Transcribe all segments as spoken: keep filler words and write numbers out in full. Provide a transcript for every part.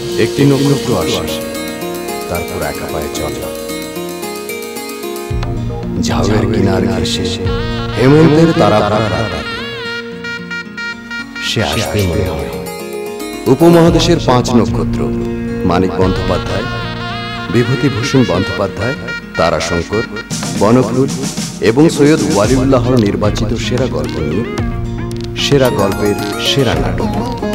একটি নক্ষত্র আসে, তারপর একা পায়ে চলে। ঝাউয়ের কিনার ঘেঁষে হেমন্তের তারা ভরা রাত, সে আসবে মনে হয়। উপমহাদেশের পাঁচ নক্ষত্র মানিক বন্দ্যোপাধ্যায়, বিভূতিভূষণ বন্দ্যোপাধ্যায়, তারাশঙ্কর, বনফুল এবং সৈয়দ ওয়ালিউল্লাহর নির্বাচিত সেরা গল্প নিয়ে সেরা গল্পের সেরা নাটক।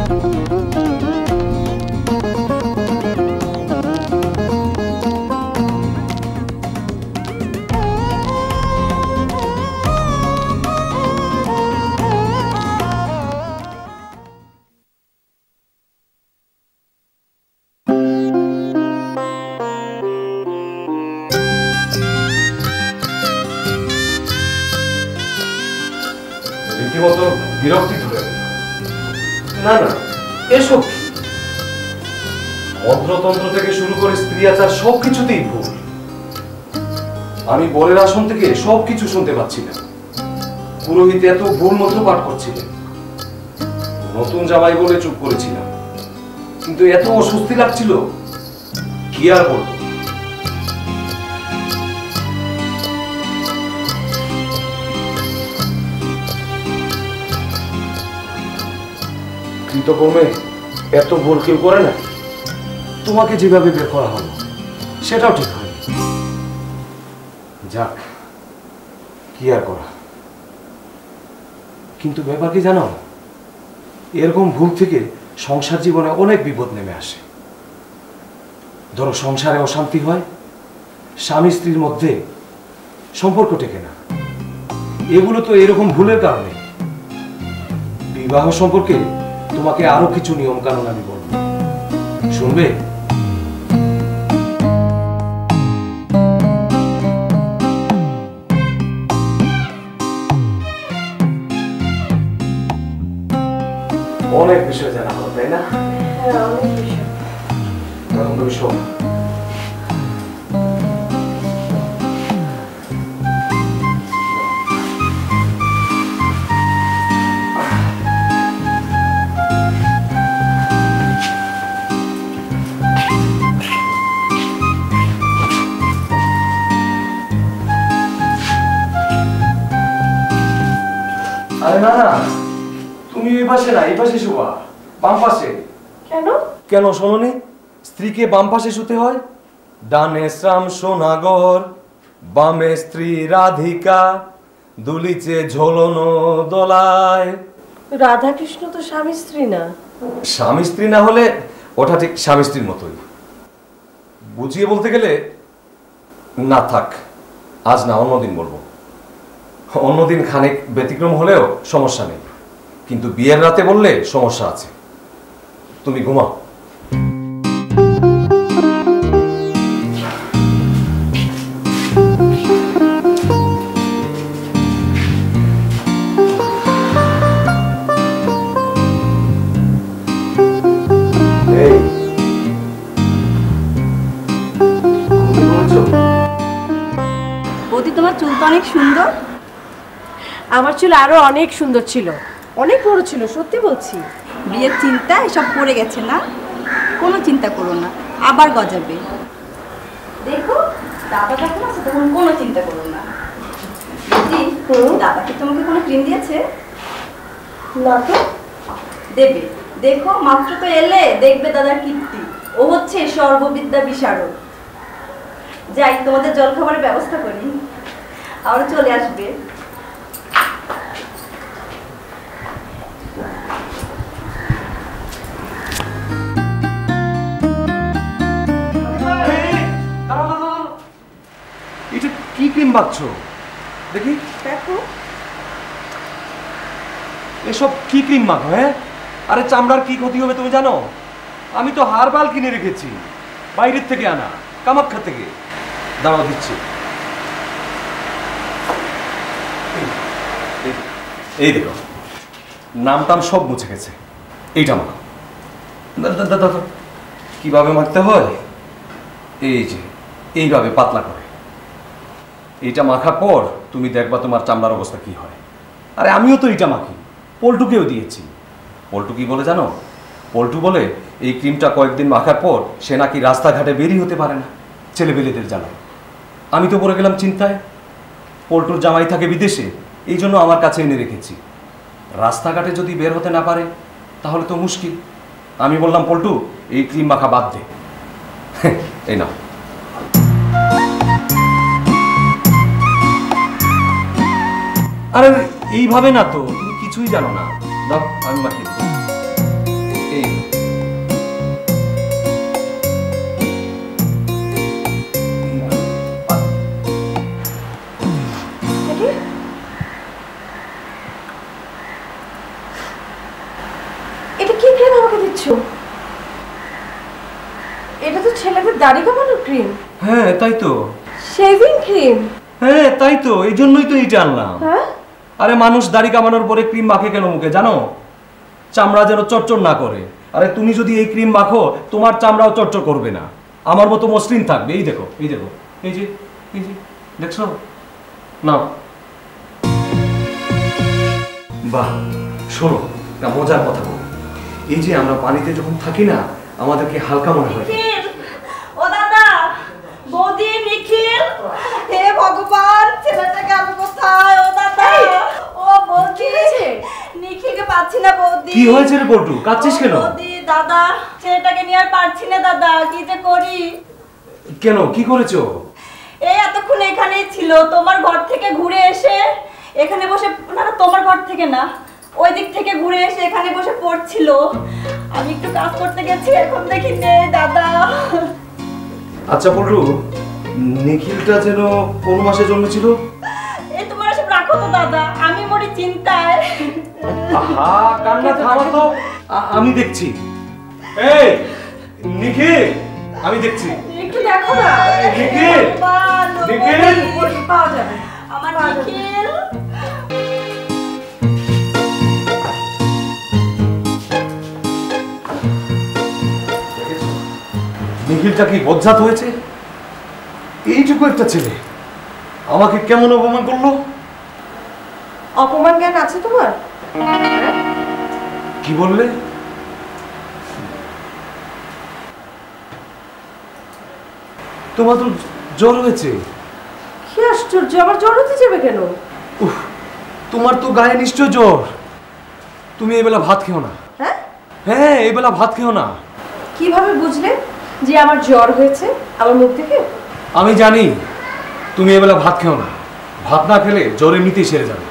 রীতিমতো বিরক্তি ধরে না না এসব কি? মন্ত্রতন্ত্র থেকে শুরু করে স্ত্রী আচার সবকিছুতেই ভুল। আমি বরের আসন থেকে সবকিছু শুনতে পাচ্ছিলাম। পুরোহিত এত ভুল মন্ত্র পাঠ করছিলেন। নতুন জামাই বলে চুপ করেছিলাম, কিন্তু এত অস্বস্তি লাগছিল কি আর বলবো। কৃতকর্মে এত ভুল কেউ করে না। তোমাকে যেভাবে বের করা হলো সেটাও ঠিক হয়নি। যাক, কি আর করা। কিন্তু ব্যাপার কি জানো, এরকম ভুল থেকে সংসার জীবনে অনেক বিপদ নেমে আসে। ধরো সংসারে অশান্তি হয়, স্বামী স্ত্রীর মধ্যে সম্পর্ক টেকে না, এগুলো তো এরকম ভুলের কারণে। বিবাহ সম্পর্কে তোমাকে আরো কিছু নিয়ম কানুন আমি বলবো, শুনবে? অনেক বিষয় জানা হলো, তাই না? হ্যাঁ, অনেক বিষয়। তখন তুমি শোন। আরে না না, তুমি এই পাশে না, এই পাশে শোবা, বাম পাশে। কেন? কেন শোনোনি? স্ত্রীকে বাম পাশে শুতে হয়। ডানে শ্যাম সোনাগর, বামে স্ত্রী রাধিকা, দুলিচে ঝোলনো দোলায়। রাধা কৃষ্ণ তো স্বামী স্ত্রী না। স্বামী স্ত্রী না হলে ওটা ঠিক স্বামী স্ত্রীর মতোই। বুঝিয়ে বলতে গেলে, না থাক, আজ না, অন্যদিন বলবো। অন্যদিন খানিক ব্যতিক্রম হলেও সমস্যা নেই, কিন্তু বিয়ের রাতে বললে সমস্যা আছে। তুমি ঘুমাও। বৌদি, তোমার চুল তো অনেক সুন্দর। আমার চুল আরো অনেক সুন্দর ছিল, অনেক বড় ছিল, সত্যি বলছি। বিয়ের চিন্তা এসব পড়ে গেছে না? কোনো চিন্তা করো না, আবার গজাবে। দেখো দাদা যখন আছে তখন কোনো চিন্তা করো না। দাদা কি তোমাকে কোনো ক্রিম দিয়েছে? না তো। দেবে, দেখো মাত্র তো এলে, দেখবে দাদার কীর্তি। ও হচ্ছে সর্ববিদ্যা বিশারদ। যাই, তোমাদের জলখাবারের ব্যবস্থা করি, আবার চলে আসবে। এটা কি ক্রিম বাঁচছো দেখি? দেখো এসব কি ক্রিম মাখো? হ্যাঁ, আরে চামড়ার কি ক্ষতি হবে তুমি জানো? আমি তো হারবাল কিনে রেখেছি, বাইরের থেকে আনা, কামাখ্যা থেকে। দাঁড়াও দিচ্ছি। এই দেখো, নাম টাম সব মুছে গেছে। এইটা মাখো। কিভাবে মাখতে হয়? এই যে এইভাবে পাতলা করে। এইটা মাখার পর তুমি দেখবা তোমার চামড়ার অবস্থা কি হয়। আরে আমিও তো এইটা মাখি, পল্টুকেও দিয়েছি। পল্টু কি বলে জানো? পল্টু বলে এই ক্রিমটা কয়েকদিন মাখার পর সে নাকি রাস্তাঘাটে বেরিয়ে হতে পারে না, ছেলেবেলেদের জ্বালায়। আমি তো পড়ে গেলাম চিন্তায়। পল্টুর জামাই থাকে বিদেশে, এই জন্য আমার কাছে এনে রেখেছি। রাস্তাঘাটে যদি বের হতে না পারে তাহলে তো মুশকিল। আমি বললাম পল্টু এই ক্রিম মাখা বাদ দে। এই না, আরে এইভাবে না তো, তুমি কিছুই জানো না। দাও আমি মাখিয়ে দিই। এই এটা কি ক্রিম আমাকে দিচ্ছ? এটা তো ছেলেদের দাড়ি কামানোর ক্রিম। হ্যাঁ তাই তো। Shaving cream. হ্যাঁ তাই তো, এই জন্যই তো এইটা আনলাম। হ্যাঁ, আরে মানুষ দাড়ি কামানোর পরে ক্রিম মাখে কেন মুখে জানো? চামড়া যেন চটচট না করে। আরে তুমি যদি এই ক্রিম মাখো তোমার চামড়াও চটচট করবে না, আমার মতো মসৃণ থাকবে। এই দেখো, এই দেখো, এই যে, এই যে দেখছো না? বাহ, শোনো না, মজার কথা বলো। এই যে আমরা পানিতে যখন থাকি না, আমাদেরকে হালকা মনে হয়। ও দাদা, বৌদি, নিখিল, হে ভগবান, ছেলেটা গেল কোথায়? ও দাদা, ও বৌদি, নিখিলকে পাচ্ছি না বৌদি। কি হয়েছে রে পল্টু, কাঁদছিস কেন? বৌদি, দাদা, ছেলেটাকে নিয়ে আর পারছি না দাদা, কি যে করি। কেন, কি করেছো? এই এতক্ষণ এখানেই ছিল, তোমার ঘর থেকে ঘুরে এসে এখানে বসে, না না তোমার ঘর থেকে না, ওই দিক থেকে ঘুরে এসে এখানে বসে পড়ছিল। আমি একটু কাজ করতে গেছি, এখন দেখি নেই দাদা। আচ্ছা পল্টু, নিখিলটা যেন কোন মাসে জন্মেছিল? এই তোমার এসব রাখো তো দাদা, আমি মরি চিন্তায়। আহা, কান্না থামা তো, আ- আমি দেখছি। এই নিখিল, আমি দেখছি। একটু দেখো না। নিখিল, ভগবান, ও নিখিল। বৌদি, পাওয়া যাবে। আমার নিখিল। নিখিলটা কি বজ্জাত হয়েছে? এইটুকু একটা ছেলে আমাকে কেমন অপমান করলো? অপমান জ্ঞান আছে তোমার? কি বললে? তোমার তো জ্বর হয়েছে। কি আশ্চর্য, আমার জ্বর হতে যাবে কেন? উফ, তোমার তো গায়ে নিশ্চয় জ্বর। তুমি এই বেলা ভাত খেও না। হ্যাঁ, হ্যাঁ, এই বেলা ভাত খেও না। কিভাবে বুঝলে যে আমার জ্বর হয়েছে আমার মুখ থেকে? আমি জানি তুমি এবেলা ভাত খেও না। ভাত না খেলে জ্বর এমনিতেই সেরে যাবে।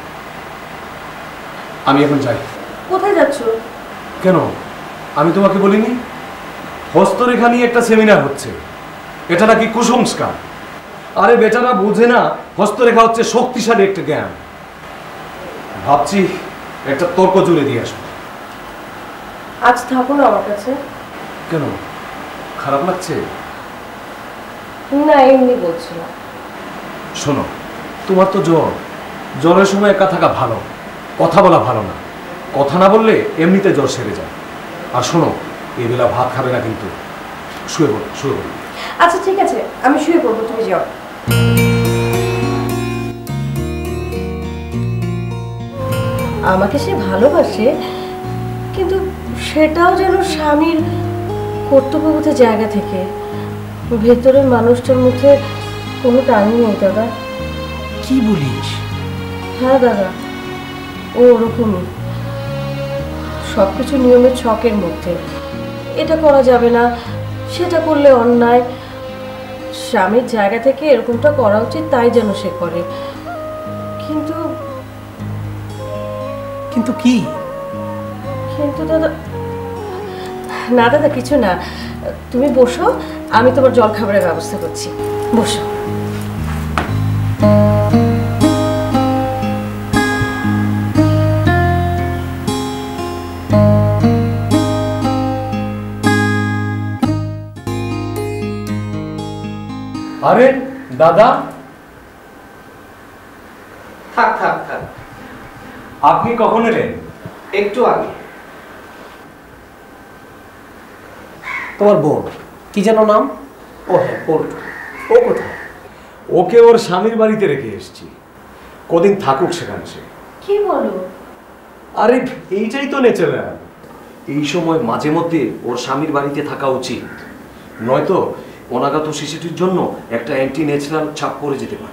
আমি এখন যাই। কোথায় যাচ্ছ? কেন, আমি তোমাকে বলিনি হস্তরেখা নিয়ে একটা সেমিনার হচ্ছে? এটা নাকি কুসংস্কার। আরে বেচারা বুঝে না হস্তরেখা হচ্ছে শক্তিশালী একটা জ্ঞান। ভাবছি একটা তর্ক জুড়ে দিয়ে আসবো। আজ থাকো না আমার কাছে। কেন, খারাপ লাগছে? না, এমনি বলছিলাম। শোনো, তোমার তো জ্বর, জ্বরের সময় একা থাকা ভালো, কথা বলা ভালো না। কথা না বললে এমনিতে জ্বর সেরে যায়। আর শোনো, এই বেলা ভাত খাবে না কিন্তু। শুয়ে পড়ো, শুয়ে পড়ো। আচ্ছা ঠিক আছে, আমি শুয়ে পড়বো, তুমি যাও। আমাকে সে ভালোবাসে, কিন্তু সেটাও যেন স্বামীর কর্তব্যবোধের জায়গা থেকে। ভেতরের মানুষটার মধ্যে কোনো টানই নেই দাদা। কি বলিস? হ্যাঁ দাদা, ও ওরকমই, সবকিছু নিয়মের ছকের মধ্যে। এটা করা যাবে না, সেটা করলে অন্যায়। স্বামীর জায়গা থেকে এরকমটা করা উচিত, তাই যেন সে করে। কিন্তু কিন্তু কি? কিন্তু দাদা, না দাদা কিছু না, তুমি বসো, আমি তোমার জল খাবারের ব্যবস্থা করছি। বসো। আরে দাদা, থাক থাক থাক, আপনি কখন এলেন? একটু আগে। তোমার বোন কি যেন নাম? ও হ্যাঁ, পল্টু। ও কোথায়? ওকে ওর স্বামীর বাড়িতে রেখে এসেছি, কদিন থাকুক সেখানে সে। কি বলো? আরে এইটাই তো ন্যাচারাল। এই সময় মাঝে মধ্যে ওর স্বামীর বাড়িতে থাকা উচিত, নয়তো অনাগত শিশুটির জন্য একটা অ্যান্টি ন্যাচারাল ছাপ পড়ে যেতে পারে।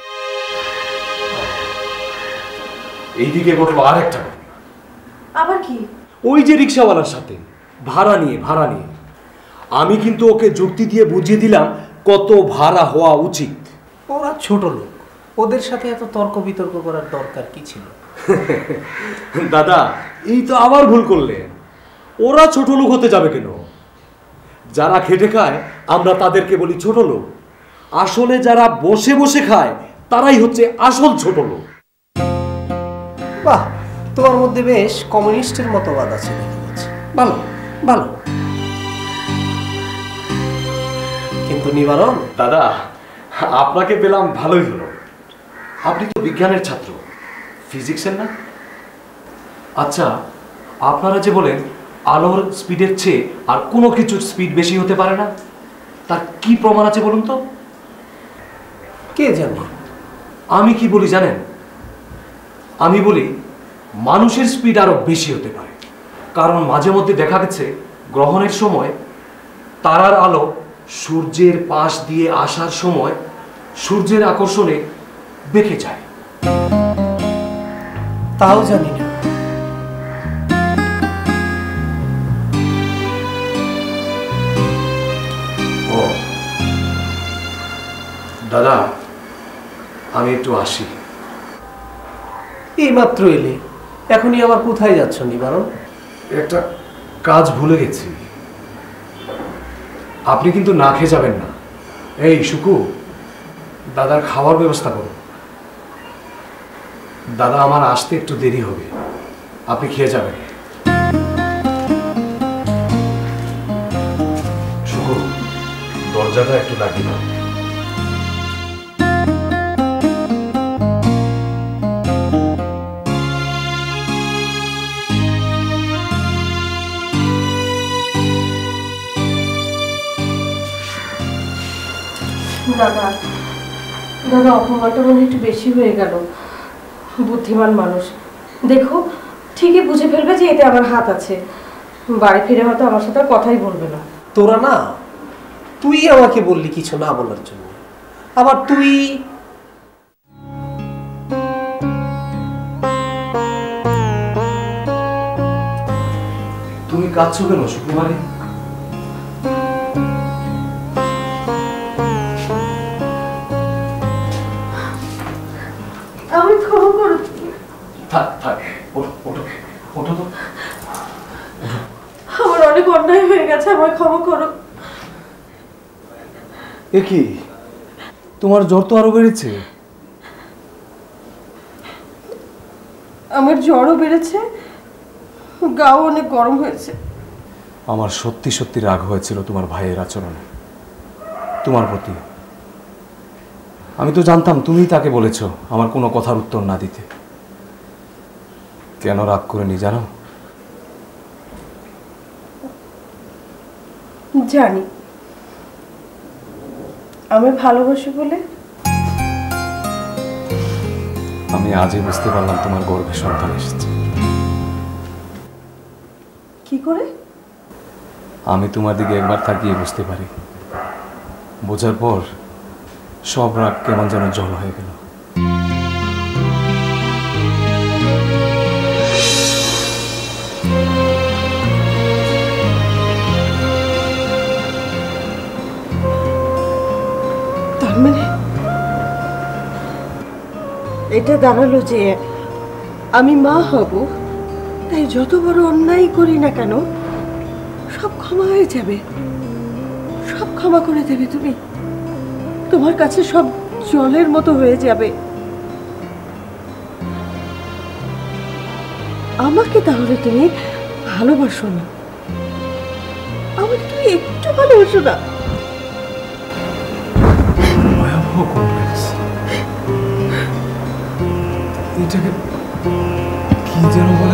এইদিকে ঘটলো আর একটা ঘটনা। আবার কি? ওই যে রিক্সাওয়ালার সাথে ভাড়া নিয়ে ভাড়া নিয়ে আমি কিন্তু ওকে যুক্তি দিয়ে বুঝিয়ে দিলাম কত ভাড়া হওয়া উচিত। ওরা ছোট লোক, ওদের সাথে এত তর্ক বিতর্ক করার দরকার কি ছিল? দাদা, এই তো আবার ভুল করলেন। ওরা ছোট লোক হতে যাবে কেন? যারা খেটে খায় আমরা তাদেরকে বলি ছোট লোক। আসলে যারা বসে বসে খায় তারাই হচ্ছে আসল ছোট লোক। বাহ, তোমার মধ্যে বেশ কমিউনিস্টের মতবাদ আছে দেখে যাচ্ছে। ভালো ভালো, কিন্তু নিবারণ দাদা, আপনাকে পেলাম ভালোই হলো। আপনি তো বিজ্ঞানের ছাত্র, ফিজিক্সের না? আচ্ছা, আপনারা যে বলেন আলোর স্পিডের চেয়ে আর কোনো কিছুর স্পিড বেশি হতে পারে না, তার কি প্রমাণ আছে বলুন তো? কে জানে? আমি কি বলি জানেন? আমি বলি মানুষের স্পিড আরো বেশি হতে পারে, কারণ মাঝে মধ্যে দেখা গেছে গ্রহণের সময় তারার আলো সূর্যের পাশ দিয়ে আসার সময় সূর্যের আকর্ষণে বেঁকে যায়। তাও জানি না। ও দাদা, আমি একটু আসি। এই মাত্র এলে, এখনই আবার কোথায় যাচ্ছ নিবারণ? একটা কাজ ভুলে গেছি। আপনি কিন্তু না খেয়ে যাবেন না। এই শুকু, দাদার খাওয়ার ব্যবস্থা করুন। দাদা আমার আসতে একটু দেরি হবে, আপনি খেয়ে যাবেন। শুকু, দরজাটা একটু লাগিয়ে দাও। দাদা দাদা অপমানটা মনে একটু বেশি হয়ে গেল। বুদ্ধিমান মানুষ, দেখো ঠিকই বুঝে ফেলবে যে এতে আমার হাত আছে। বাড়ি ফিরে হয়তো আমার সাথে আর কথাই বলবে না। তোরা না, তুই আমাকে বললি কিছু না বলার জন্য, আবার তুই তুমি কাঁদছো কেন সুকুমারী? আমি ক্ষমা করো। থাক থাক, ওঠো ওঠো ওঠো তো। আমার অনেক অন্যায় হয়ে গেছে, আমার ক্ষমা করো। এ কি, তোমার জ্বর তো আরো বেড়েছে। আমার জ্বরও বেড়েছে, গাও অনেক গরম হয়েছে। আমার সত্যি সত্যি রাগ হয়েছিল তোমার ভাইয়ের আচরণে তোমার প্রতি। আমি তো জানতাম তুমিই তাকে বলেছ আমার কোনো কথার উত্তর না দিতে। কেন রাগ করিনি জানো? জানি, আমি ভালোবাসি বলে। আমি আজই বুঝতে পারলাম তোমার গর্ভে সন্তান এসেছে। কি করে? আমি তোমার দিকে একবার তাকিয়ে বুঝতে পারি, বোঝার পর সব রাগ কেমন যেন জল হয়ে গেল। তার মানে এটা দাঁড়ালো যে আমি মা হব, তাই যত বড় অন্যায় করি না কেন সব ক্ষমা হয়ে যাবে, সব ক্ষমা করে দেবে তুমি। তোমার কাছে সব জলের মতো হয়ে যাবে। আমাকে তাহলে তুমি ভালোবাসো না? আমাকে তুমি একটু ভালোবাসো না? ভয়াবহ কমপ্লেক্স, এটাকে কি যেন বলে